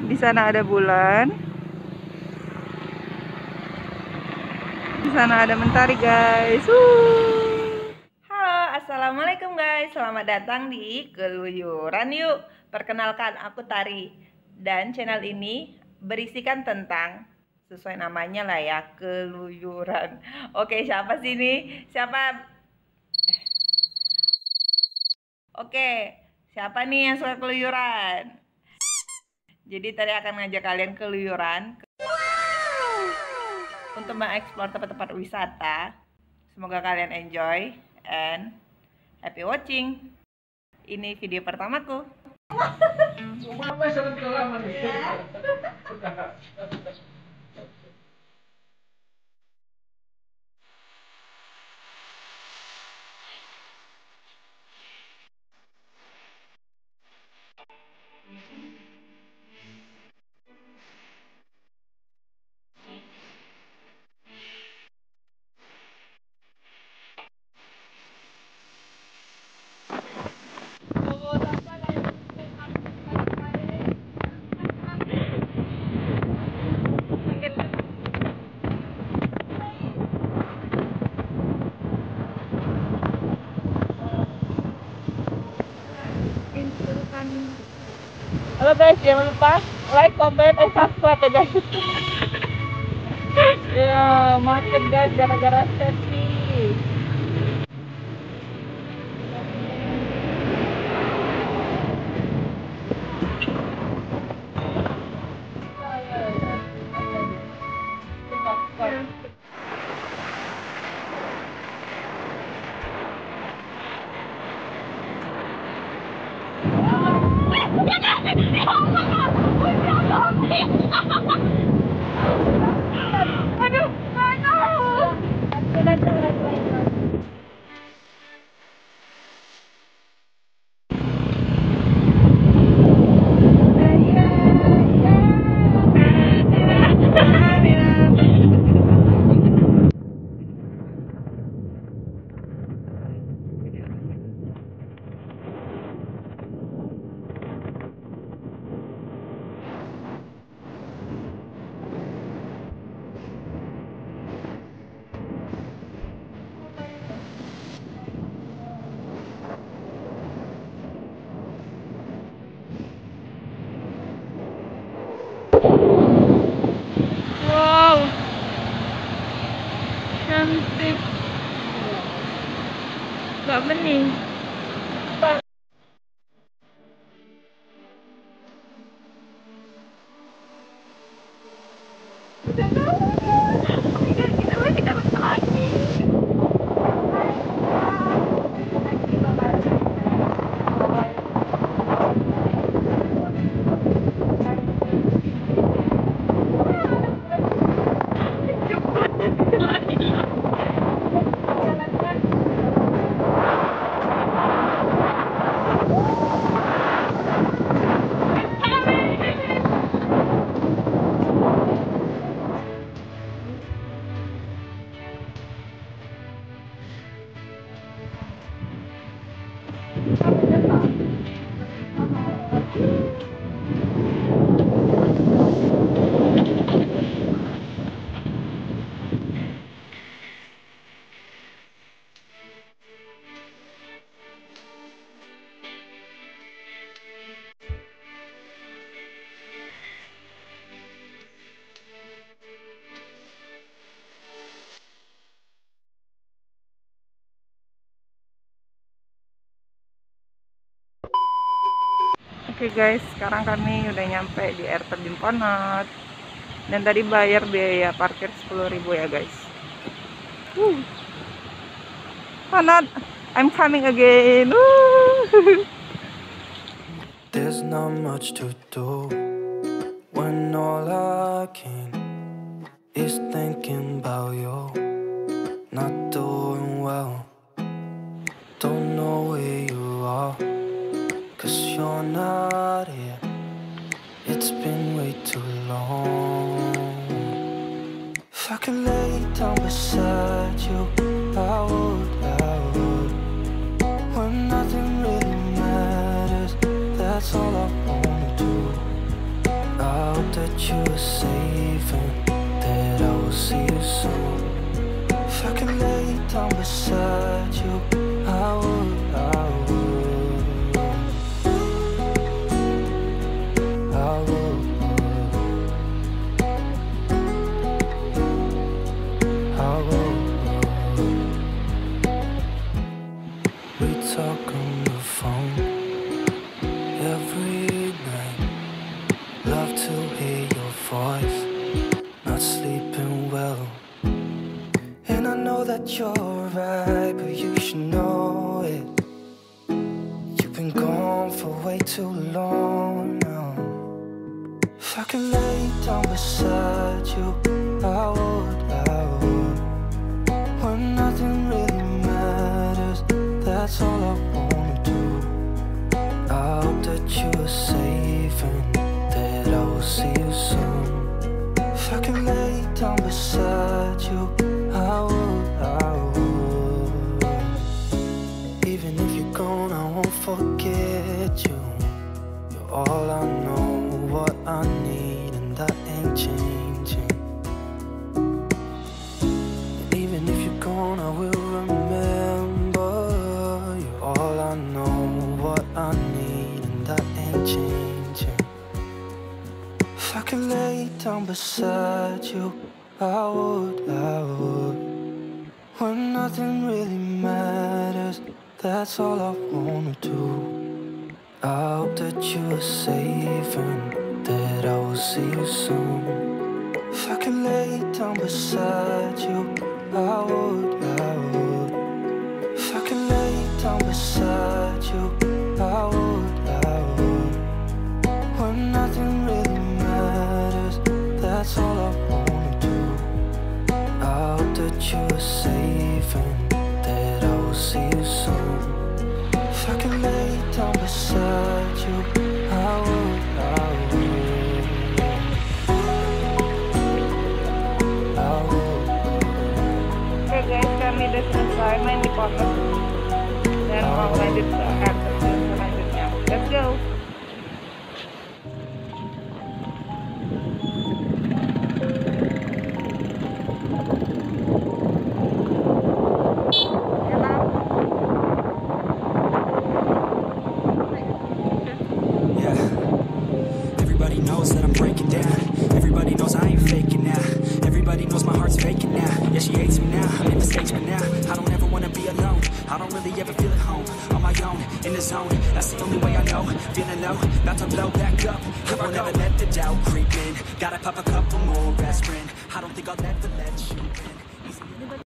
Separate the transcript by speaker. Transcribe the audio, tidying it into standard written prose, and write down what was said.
Speaker 1: Di sana ada bulan. Di sana ada mentari, guys. Halo, assalamualaikum guys. Selamat datang di Keluyuran Yuk. Perkenalkan, aku Tari. Dan channel ini berisikan tentang, sesuai namanya lah ya, keluyuran. Oke, siapa sih ini? Siapa nih yang suka keluyuran? Jadi tadi akan ngajak kalian keluyuran untuk mengeksplor tempat-tempat wisata. Semoga kalian enjoy and happy watching. Ini video pertamaku. Halo guys, jangan lupa like, comment, and subscribe ya guys. Ya, macet guys gara-gara sesi. Wow, cantik. Gak bening. Oke guys, sekarang kami udah nyampe di air terjun Ponot. Dan tadi bayar biaya parkir 10.000 ya guys. Ponot, I'm coming again.
Speaker 2: There's not much to do when all I can is thinking about you. Not doing well, don't know where you are, 'cause you're not here. It's been way too long. If I could lay down beside you, I would. When nothing really matters, that's all I wanna do. I hope that you are safe and that I will see you soon. If I can lay down beside you, I would, I would, I would, I would. We talk on the phone every night. Love to hear your voice. Not sleeping well, and I know that you're right, but you should know it. You've been gone for way too long now. If I can lay down beside you, I would, I would. When nothing really matters, that's all I wanna do. I hope that you are safe and that I will see you soon. If I can lay down beside you, I would, I would. Even if you're gone, I won't forget you. You're all I know, what I need, and that ain't changing. And even if you're gone, I will remember. You're all I know, what I need, and that ain't changing. If I can lay down beside you, I would, I would. When nothing really matters, that's all I wanna do. I hope that you are safe and that I will see you soon. If I can lay down beside you, I would, I would. If I can lay down beside you, I would, I would. When nothing really matters, that's all I wanna do. I hope that you are safe and that I will see you soon. If I can lay down beside you, I would, I would, I would.
Speaker 1: Oke guys, kami udah selesai main di pondok dan mau lanjut ke episode selanjutnya. Let's go.
Speaker 3: Everybody knows that I'm breaking down. Everybody knows I ain't faking now. Everybody knows my heart's faking now. Yeah, she hates me now, I'm in the States, but now I don't ever wanna be alone. I don't really ever feel at home. On my own, in the zone, that's the only way I know. Feeling low, about to blow back up. I won't ever let the doubt creep in. Gotta pop a couple more aspirin. I don't think I'll ever let you in.